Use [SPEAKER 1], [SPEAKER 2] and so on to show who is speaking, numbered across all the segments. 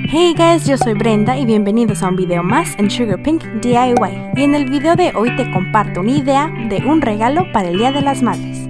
[SPEAKER 1] Hey guys, yo soy Brenda y bienvenidos a un video más en Sugar Pink DIY. Y en el video de hoy te comparto una idea de un regalo para el Día de las Madres.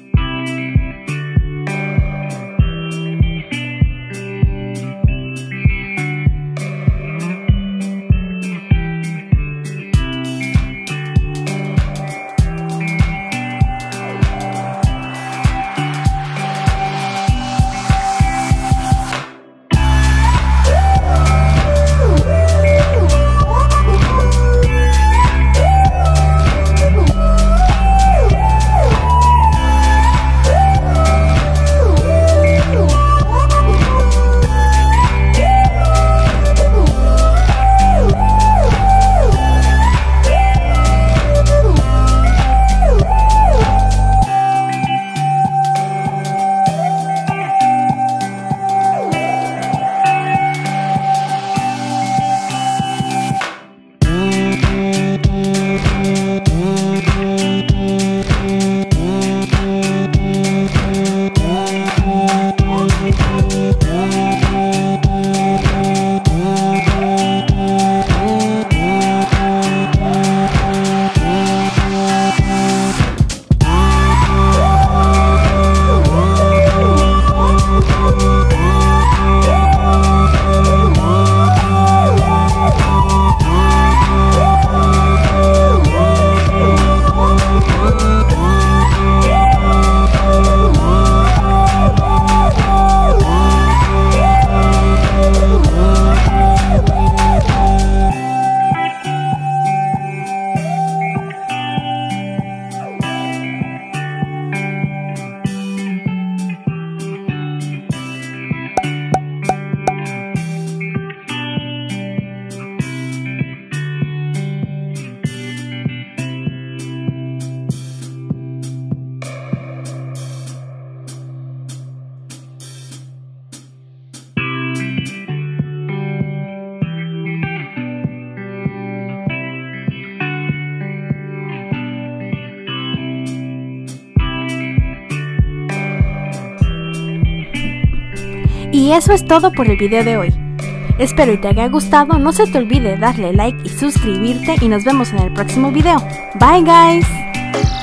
[SPEAKER 1] Y eso es todo por el video de hoy. Espero y te haya gustado, no se te olvide darle like y suscribirte y nos vemos en el próximo video. Bye guys!